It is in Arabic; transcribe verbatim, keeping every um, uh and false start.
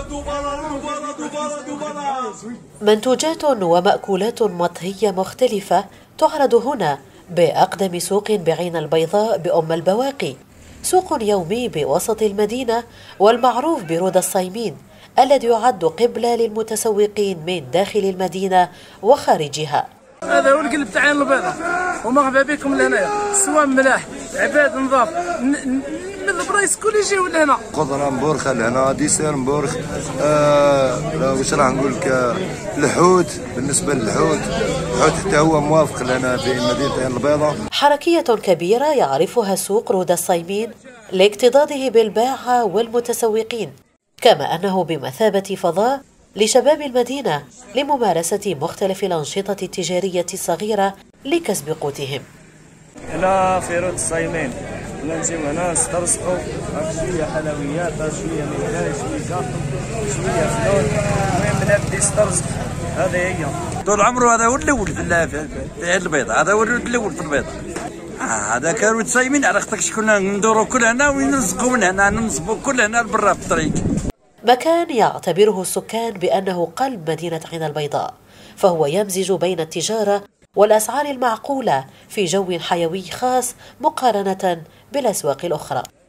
منتوجات ومأكولات مطهية مختلفة تعرض هنا بأقدم سوق بعين البيضاء بأم البواقي، سوق يومي بوسط المدينة والمعروف برود الصايمين، الذي يعد قبلة للمتسوقين من داخل المدينة وخارجها. هذا هو القلب تاع عين البيضاء، ومرحبا بكم لهنايا، سواء ملاح عباد نظاف من البرايس كل يجيو لهنا. خضره مبورخه لهنا، ديسير مبورخ، آه واش راح نقول لك، آه الحوت. بالنسبه للحوت، الحوت حتى هو موافق لنا في مدينه عين البيضاء. حركيه كبيره يعرفها سوق رود الصايمين لاكتظاظه بالباعه والمتسوقين، كما انه بمثابه فضاء لشباب المدينة لممارسة مختلف الأنشطة التجارية الصغيرة لكسب قوتهم. هنا في رود الصايمين، هنا نجيو هنا نسترزقوا، شوية حلويات، شوية ميكاي، شوية كاطو، شوية فلون، المهم بنبدا يسترزق. هذه هي طول عمره، هذا هو الأول في عين البيضاء، هذا هو الأول في البيضاء. هذا كان رود الصايمين، على خاطرش كنا ندوروا كل هنا ونرزقوا من هنا، ننصبوا كل هنا برا في الطريق. مكان يعتبره السكان بأنه قلب مدينة عين البيضاء، فهو يمزج بين التجارة والأسعار المعقولة في جو حيوي خاص مقارنة بالأسواق الأخرى.